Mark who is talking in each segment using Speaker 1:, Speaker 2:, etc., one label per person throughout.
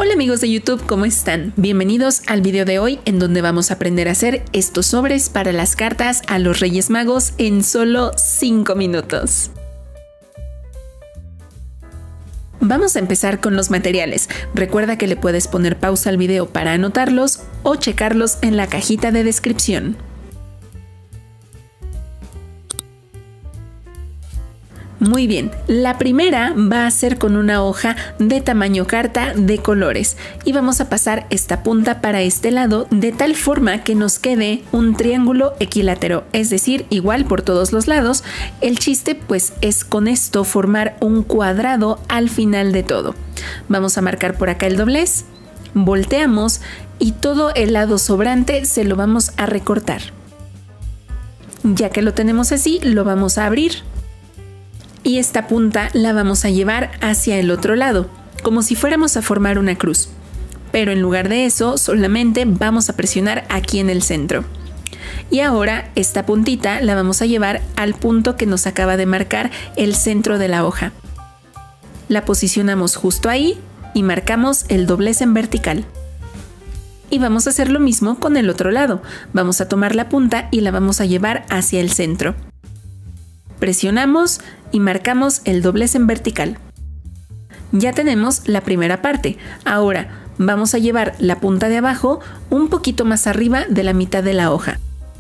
Speaker 1: Hola amigos de YouTube, ¿cómo están? Bienvenidos al video de hoy en donde vamos a aprender a hacer estos sobres para las cartas a los Reyes Magos en solo 5 minutos. Vamos a empezar con los materiales. Recuerda que le puedes poner pausa al video para anotarlos o checarlos en la cajita de descripción. Muy bien, la primera va a ser con una hoja de tamaño carta de colores y vamos a pasar esta punta para este lado de tal forma que nos quede un triángulo equilátero, es decir, igual por todos los lados. El chiste pues es con esto formar un cuadrado al final de todo. Vamos a marcar por acá el doblez, volteamos y todo el lado sobrante se lo vamos a recortar. Ya que lo tenemos así, lo vamos a abrir. Y esta punta la vamos a llevar hacia el otro lado, como si fuéramos a formar una cruz. Pero en lugar de eso, solamente vamos a presionar aquí en el centro. Y ahora esta puntita la vamos a llevar al punto que nos acaba de marcar el centro de la hoja. La posicionamos justo ahí y marcamos el doblez en vertical. Y vamos a hacer lo mismo con el otro lado. Vamos a tomar la punta y la vamos a llevar hacia el centro. Presionamos y marcamos el doblez en vertical. Ya tenemos la primera parte. Ahora vamos a llevar la punta de abajo un poquito más arriba de la mitad de la hoja.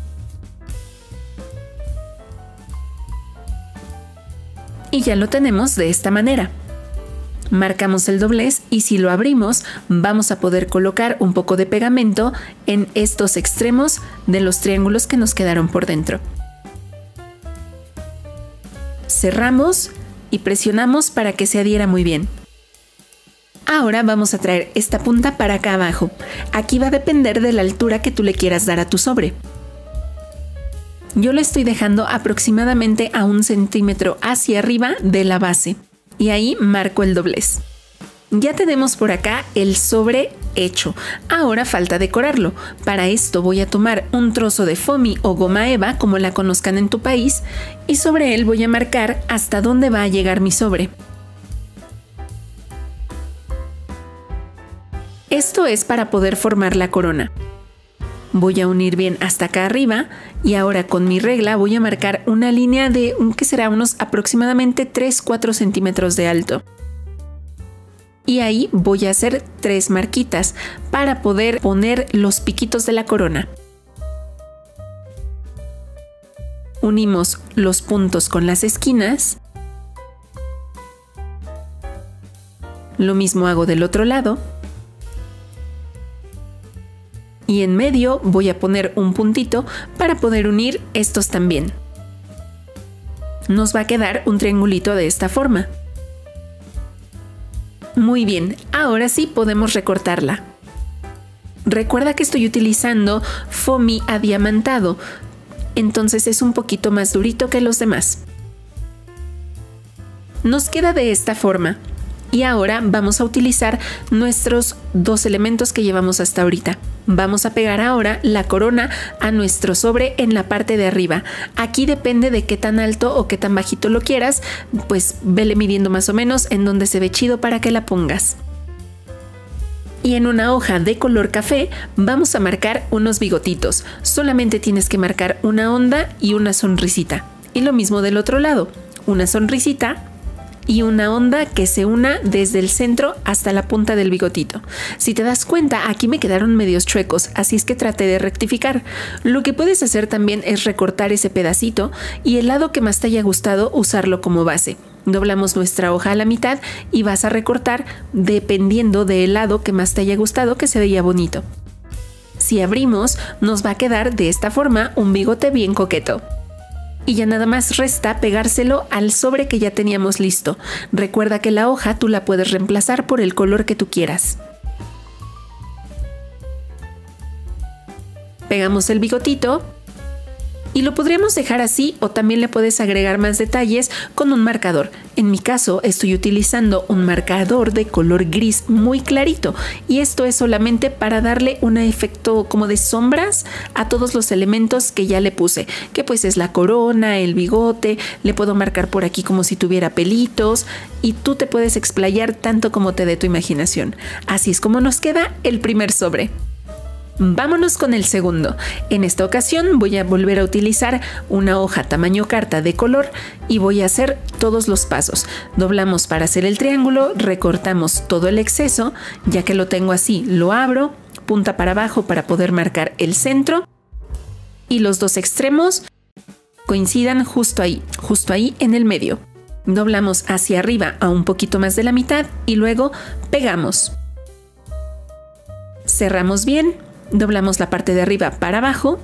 Speaker 1: Y ya lo tenemos de esta manera. Marcamos el doblez y si lo abrimos vamos a poder colocar un poco de pegamento en estos extremos de los triángulos que nos quedaron por dentro. Cerramos y presionamos para que se adhiera muy bien. Ahora vamos a traer esta punta para acá abajo. Aquí va a depender de la altura que tú le quieras dar a tu sobre. Yo le estoy dejando aproximadamente a 1 centímetro hacia arriba de la base y ahí marco el doblez. Ya tenemos por acá el sobre hecho. Ahora falta decorarlo. Para esto voy a tomar un trozo de foamy o goma eva, como la conozcan en tu país, y sobre él voy a marcar hasta dónde va a llegar mi sobre. Esto es para poder formar la corona. Voy a unir bien hasta acá arriba y ahora con mi regla voy a marcar una línea de, ¿qué será? Unos aproximadamente 3-4 centímetros de alto. Y ahí voy a hacer 3 marquitas para poder poner los piquitos de la corona. Unimos los puntos con las esquinas. Lo mismo hago del otro lado. Y en medio voy a poner un puntito para poder unir estos también. Nos va a quedar un triangulito de esta forma. Muy bien, ahora sí podemos recortarla. Recuerda que estoy utilizando foamy adiamantado, entonces es un poquito más durito que los demás. Nos queda de esta forma y ahora vamos a utilizar nuestros 2 elementos que llevamos hasta ahorita. Vamos a pegar ahora la corona a nuestro sobre en la parte de arriba. Aquí depende de qué tan alto o qué tan bajito lo quieras, pues vele midiendo más o menos en donde se ve chido para que la pongas. Y en una hoja de color café vamos a marcar unos bigotitos. Solamente tienes que marcar una onda y una sonrisita. Y lo mismo del otro lado, una sonrisita y una onda que se una desde el centro hasta la punta del bigotito. Si te das cuenta, aquí me quedaron medios chuecos, así es que traté de rectificar. Lo que puedes hacer también es recortar ese pedacito y el lado que más te haya gustado usarlo como base. Doblamos nuestra hoja a la mitad y vas a recortar dependiendo del lado que más te haya gustado, que se veía bonito. Si abrimos, nos va a quedar de esta forma un bigote bien coqueto. Y ya nada más resta pegárselo al sobre que ya teníamos listo. Recuerda que la hoja tú la puedes reemplazar por el color que tú quieras. Pegamos el bigotito Y lo podríamos dejar así o también le puedes agregar más detalles con un marcador. En mi caso estoy utilizando un marcador de color gris muy clarito y esto es solamente para darle un efecto como de sombras a todos los elementos que ya le puse, que pues es la corona, el bigote, le puedo marcar por aquí como si tuviera pelitos y tú te puedes explayar tanto como te dé tu imaginación. Así es como nos queda el primer sobre. Vámonos con el segundo. En esta ocasión voy a volver a utilizar una hoja tamaño carta de color y voy a hacer todos los pasos. Doblamos para hacer el triángulo, recortamos todo el exceso, ya que lo tengo así, lo abro, punta para abajo para poder marcar el centro y los dos extremos coincidan justo ahí en el medio. Doblamos hacia arriba a un poquito más de la mitad y luego pegamos. Cerramos bien. Doblamos la parte de arriba para abajo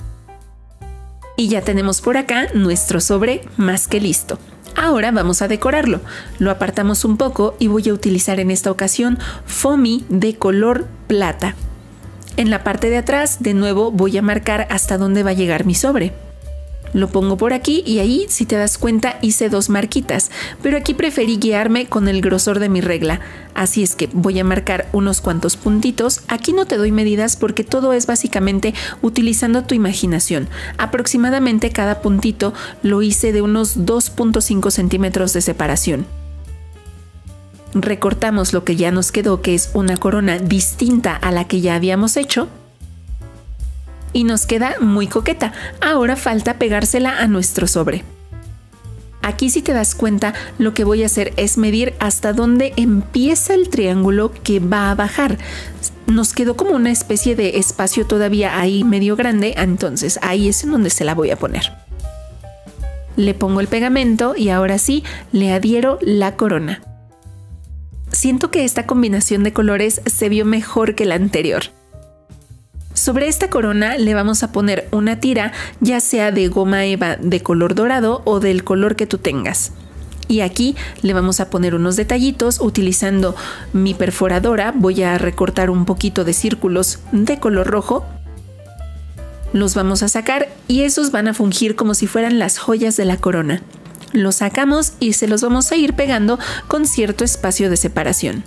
Speaker 1: y ya tenemos por acá nuestro sobre más que listo. Ahora vamos a decorarlo. Lo apartamos un poco y voy a utilizar en esta ocasión foamy de color plata. En la parte de atrás de nuevo voy a marcar hasta dónde va a llegar mi sobre. Lo pongo por aquí y ahí, si te das cuenta, hice dos marquitas, pero aquí preferí guiarme con el grosor de mi regla. Así es que voy a marcar unos cuantos puntitos. Aquí no te doy medidas porque todo es básicamente utilizando tu imaginación. Aproximadamente cada puntito lo hice de unos 2.5 centímetros de separación. Recortamos lo que ya nos quedó, que es una corona distinta a la que ya habíamos hecho. Y nos queda muy coqueta. Ahora falta pegársela a nuestro sobre. Aquí, si te das cuenta, lo que voy a hacer es medir hasta dónde empieza el triángulo que va a bajar. Nos quedó como una especie de espacio todavía ahí medio grande, entonces ahí es en donde se la voy a poner. Le pongo el pegamento y ahora sí le adhiero la corona. Siento que esta combinación de colores se vio mejor que la anterior. Sobre esta corona le vamos a poner una tira, ya sea de goma eva de color dorado o del color que tú tengas. Y aquí le vamos a poner unos detallitos utilizando mi perforadora. Voy a recortar un poquito de círculos de color rojo. Los vamos a sacar y esos van a fungir como si fueran las joyas de la corona. Los sacamos y se los vamos a ir pegando con cierto espacio de separación.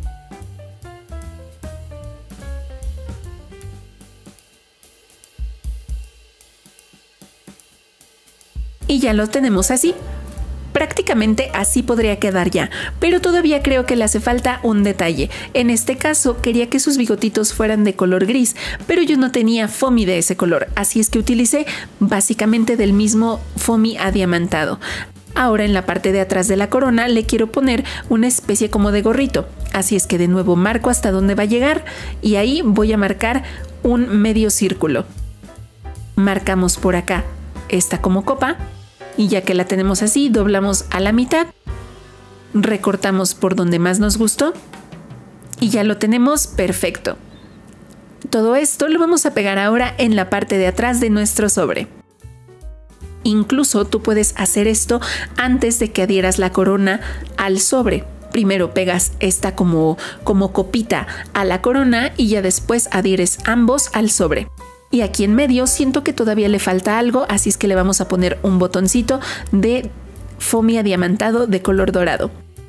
Speaker 1: Y ya lo tenemos así. Prácticamente así podría quedar ya, pero todavía creo que le hace falta un detalle. En este caso quería que sus bigotitos fueran de color gris, pero yo no tenía foamy de ese color, así es que utilicé básicamente del mismo foamy adiamantado. Ahora en la parte de atrás de la corona le quiero poner una especie como de gorrito, así es que de nuevo marco hasta dónde va a llegar y ahí voy a marcar un medio círculo. Marcamos por acá esta como copa. Y ya que la tenemos así, doblamos a la mitad, recortamos por donde más nos gustó y ya lo tenemos perfecto. Todo esto lo vamos a pegar ahora en la parte de atrás de nuestro sobre. Incluso tú puedes hacer esto antes de que adhieras la corona al sobre. Primero pegas esta como copita a la corona y ya después adhieres ambos al sobre. Y aquí en medio siento que todavía le falta algo, así es que le vamos a poner un botoncito de foamy adiamantado de color dorado.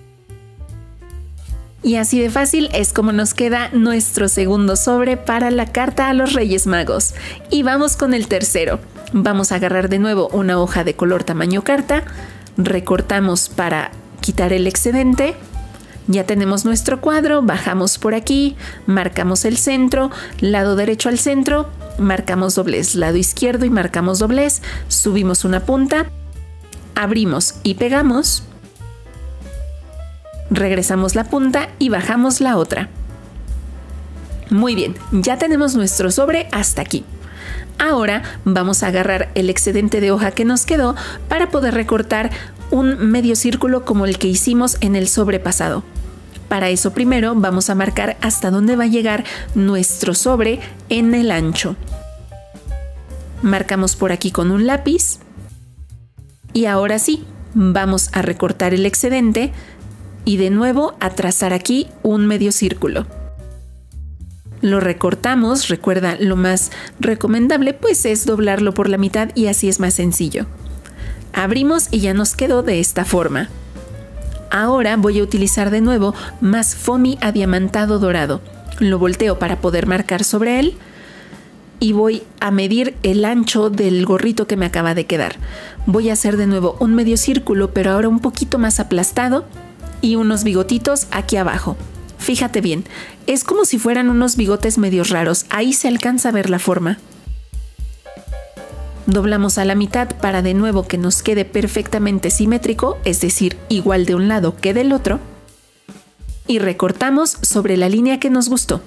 Speaker 1: Y así de fácil es como nos queda nuestro segundo sobre para la carta a los Reyes Magos. Y vamos con el tercero. Vamos a agarrar de nuevo una hoja de color tamaño carta, recortamos para quitar el excedente. Ya tenemos nuestro cuadro, bajamos por aquí, marcamos el centro, lado derecho al centro, marcamos doblez, lado izquierdo y marcamos doblez, subimos una punta, abrimos y pegamos, regresamos la punta y bajamos la otra. Muy bien, ya tenemos nuestro sobre hasta aquí. Ahora vamos a agarrar el excedente de hoja que nos quedó para poder recortar un medio círculo como el que hicimos en el sobre pasado. Para eso primero vamos a marcar hasta dónde va a llegar nuestro sobre en el ancho. Marcamos por aquí con un lápiz y ahora sí, vamos a recortar el excedente y de nuevo a trazar aquí un medio círculo. lo recortamos. Recuerda, lo más recomendable pues es doblarlo por la mitad y así es más sencillo. Abrimos y ya nos quedó de esta forma. Ahora voy a utilizar de nuevo más foamy adiamantado dorado. Lo volteo para poder marcar sobre él y voy a medir el ancho del gorrito que me acaba de quedar. Voy a hacer de nuevo un medio círculo, pero ahora un poquito más aplastado, y unos bigotitos aquí abajo. Fíjate bien, es como si fueran unos bigotes medios raros. Ahí se alcanza a ver la forma. Doblamos a la mitad para de nuevo que nos quede perfectamente simétrico, es decir, igual de un lado que del otro. Y recortamos sobre la línea que nos gustó.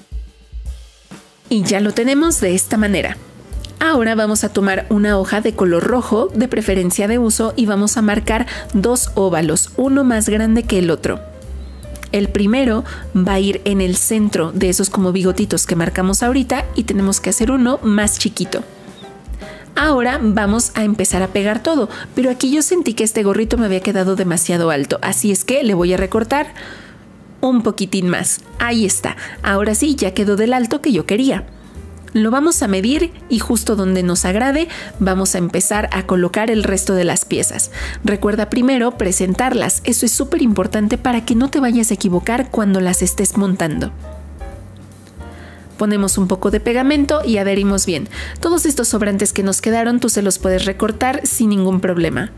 Speaker 1: Y ya lo tenemos de esta manera. Ahora vamos a tomar una hoja de color rojo, de preferencia de uso, y vamos a marcar dos óvalos, uno más grande que el otro. El primero va a ir en el centro de esos como bigotitos que marcamos ahorita y tenemos que hacer uno más chiquito. Ahora vamos a empezar a pegar todo, pero aquí yo sentí que este gorrito me había quedado demasiado alto, así es que le voy a recortar un poquitín más. Ahí está, ahora sí ya quedó del alto que yo quería. Lo vamos a medir y justo donde nos agrade vamos a empezar a colocar el resto de las piezas. Recuerda primero presentarlas, eso es súper importante para que no te vayas a equivocar cuando las estés montando. Ponemos un poco de pegamento y adherimos bien. Todos estos sobrantes que nos quedaron tú se los puedes recortar sin ningún problema.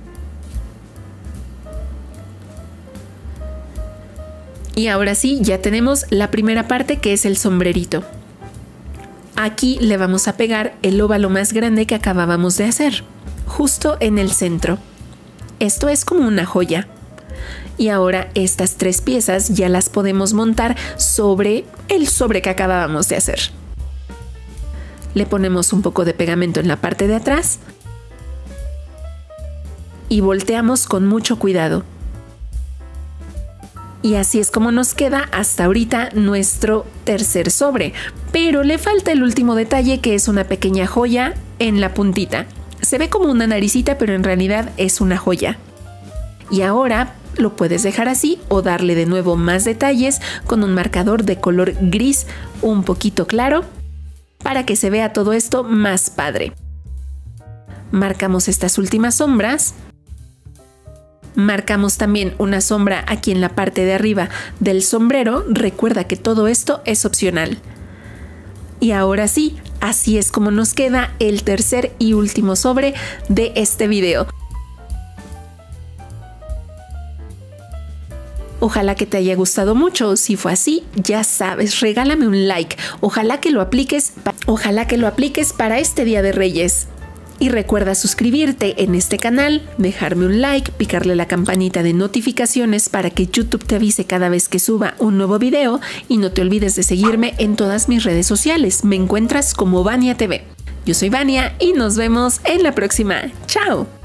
Speaker 1: Y ahora sí, ya tenemos la primera parte que es el sombrerito. Aquí le vamos a pegar el óvalo más grande que acabábamos de hacer, justo en el centro. Esto es como una joya. Y ahora estas tres piezas ya las podemos montar sobre el sobre que acabábamos de hacer. Le ponemos un poco de pegamento en la parte de atrás y volteamos con mucho cuidado. Y así es como nos queda hasta ahorita nuestro tercer sobre, pero le falta el último detalle, que es una pequeña joya en la puntita. Se ve como una naricita, pero en realidad es una joya. Y ahora lo puedes dejar así o darle de nuevo más detalles con un marcador de color gris un poquito claro para que se vea todo esto más padre. Marcamos estas últimas sombras. Marcamos también una sombra aquí en la parte de arriba del sombrero. Recuerda que todo esto es opcional. Y ahora sí, así es como nos queda el tercer y último sobre de este video. Ojalá que te haya gustado mucho. Si fue así, ya sabes, regálame un like. Ojalá que lo apliques para este Día de Reyes. Y recuerda suscribirte en este canal, dejarme un like, picarle la campanita de notificaciones para que YouTube te avise cada vez que suba un nuevo video, y no te olvides de seguirme en todas mis redes sociales. Me encuentras como Vania TV. Yo soy Vania y nos vemos en la próxima. ¡Chao!